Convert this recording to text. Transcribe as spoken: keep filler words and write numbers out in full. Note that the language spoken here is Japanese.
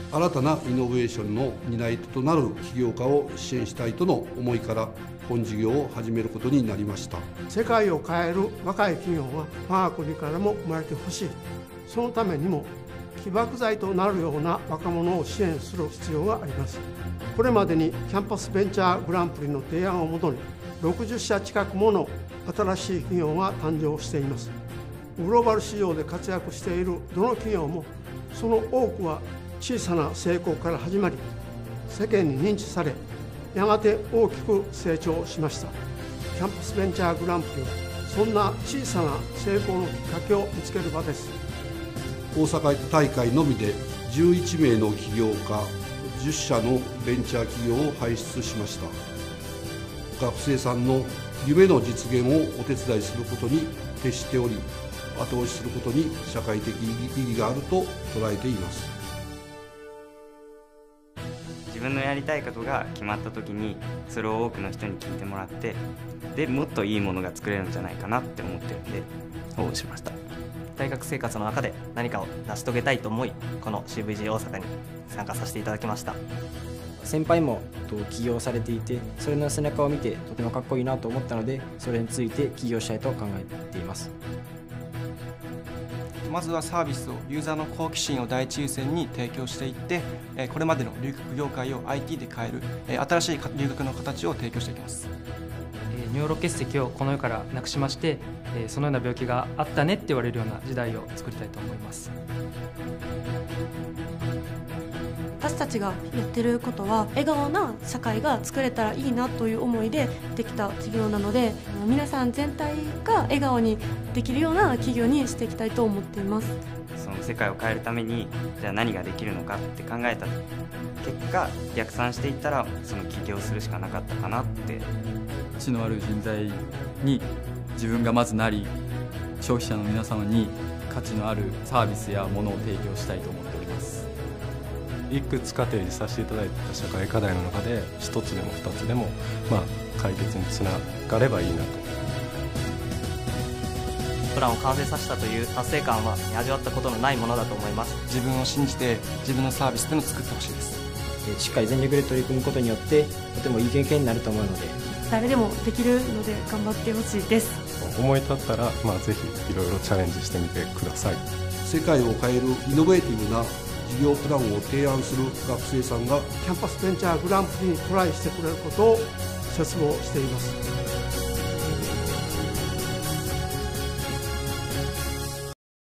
新たなイノベーションの担い手となる起業家を支援したいとの思いから本事業を始めることになりました。 世界を変える若い企業は我が国からも生まれてほしい。そのためにも起爆剤となるような若者を支援する必要があります。これまでにキャンパスベンチャーグランプリの提案をもとにろくじゅっしゃ近くもの新しい企業が誕生しています。グローバル市場で活躍しているどの企業もその多くは小さな成功から始まり、世間に認知され、やがて大きく成長しました。キャンパスベンチャーグランプリはそんな小さな成功のきっかけを見つける場です。 大阪大会のみでじゅういちめいの起業家、じゅっしゃのベンチャー企業を輩出しました。学生さんの夢の実現をお手伝いすることに徹しており、後押しすることに社会的意義があると捉えています。 自分のやりたいことが決まった時にそれを多くの人に聞いてもらって、でもっといいものが作れるんじゃないかなって思ってるんで応募しました。 大学生活の中で何かを成し遂げたいと思い、この シーブイジー 大阪に参加させていただきました。 先輩も起業されていて、それの背中を見てとてもかっこいいなと思ったので、それについて起業したいと考えています。 まずはサービスをユーザーの好奇心を第一優先に提供していって、これまでの留学業界を アイティー で変える新しい留学の形を提供していきます。 尿路結石をこの世からなくしまして、そのような病気があったねって言われるような時代を作りたいと思います。 私たちがやってることは笑顔な社会が作れたらいいなという思いでできた事業なので、皆さん全体が笑顔にできるような企業にしていきたいと思っています。 その世界を変えるためにじゃあ何ができるのかって考えた結果、逆算していったらその起業するしかなかったかなって。 知のある人材に自分がまずなり、消費者の皆様に価値のあるサービスやものを提供したいと思っております。 いくつか提示させていただいた社会課題の中で一つでも二つでも、まあ、解決につながればいいなと。 プランを完成させたという達成感は味わったことのないものだと思います。 自分を信じて自分のサービスというのを作ってほしいです。 しっかり全力で取り組むことによってとてもいい経験になると思うので、 誰でもできるので頑張ってほしいです。 思い立ったら、まあ、ぜひいろいろチャレンジしてみてください。 世界を変えるイノベーティブな事業プランを提案する学生さんがキャンパスベンチャーグランプリにトライしてくれることを切望しています。